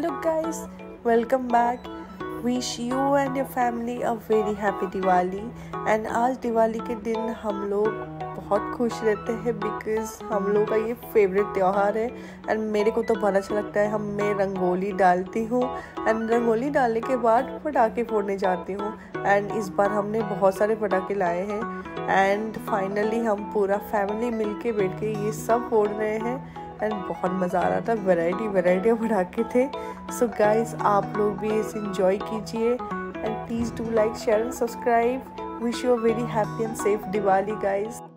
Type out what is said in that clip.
Hello guys, welcome back. Wish you and your family a very happy Diwali. And आज दिवाली के दिन हम लोग बहुत खुश रहते हैं बिकॉज़ हम लोग का ये फेवरेट त्यौहार है एंड मेरे को तो बहुत अच्छा लगता है। मैं रंगोली डालती हूँ एंड रंगोली डालने के बाद पटाखे फोड़ने जाती हूँ एंड इस बार हमने बहुत सारे पटाखे लाए हैं एंड फाइनली हम पूरा फैमिली मिलके बैठ के ये सब फोड़ रहे हैं एंड बहुत मज़ा आ रहा था। वैरायटी ऑफ पटाखे थे। सो गाइस, आप लोग भी इसे इंजॉय कीजिए and please do like, share and subscribe. Wish you a very happy and safe Diwali guys.